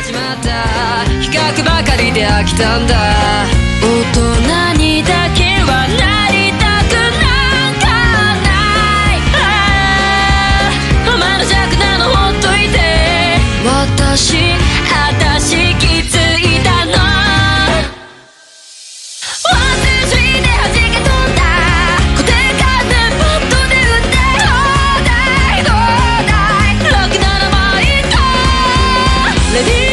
しまった比較ばかりで飽きたんだ大人にだけはなりたくなんかないお前の弱なのほっといて私気づいたのワンツースリーで弾け飛んだ固定観念ポットで打ってどうだいろくならばいいかレディー